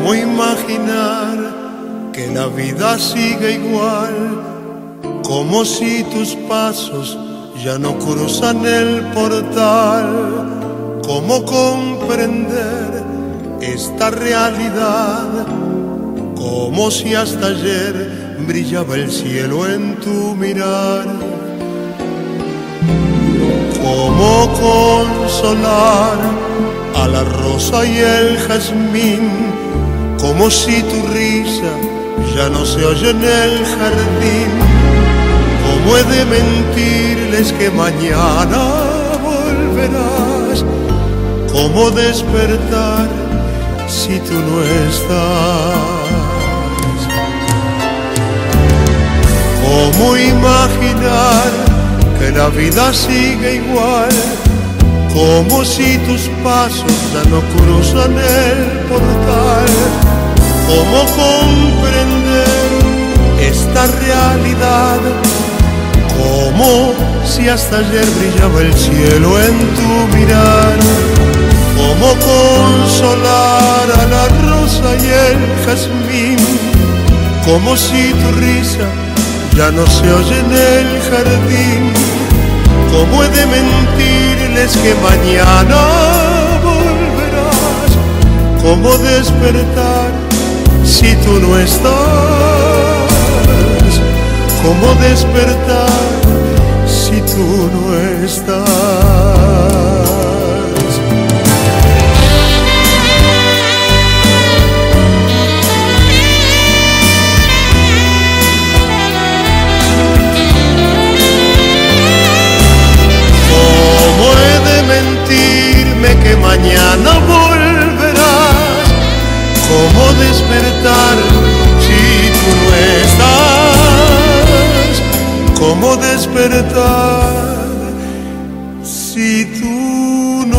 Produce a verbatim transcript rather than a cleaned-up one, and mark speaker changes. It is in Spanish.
Speaker 1: ¿Cómo imaginar que la vida sigue igual? Como si tus pasos ya no cruzan el portal. ¿Cómo comprender esta realidad? Como si hasta ayer brillaba el cielo en tu mirar. ¿Cómo consolar a la rosa y el jazmín? Como si tu risa ya no se oye en el jardín. ¿Cómo he de mentirles que mañana volverás? ¿Cómo despertar si tú no estás? ¿Cómo imaginar que la vida sigue igual? Como si tus pasos ya no cruzan el portal. ¿Cómo comprender esta realidad? Como si hasta ayer brillaba el cielo en tu mirar. ¿Cómo consolar a la rosa y el jazmín? Como si tu risa ya no se oye en el jardín. ¿Cómo he de mentirles que mañana volverás? ¿Cómo despertar si tú no estás? ¿Cómo despertar si tú no estás? Mentirme que mañana volverás. ¿Cómo despertar si tú no estás? ¿Cómo despertar si tú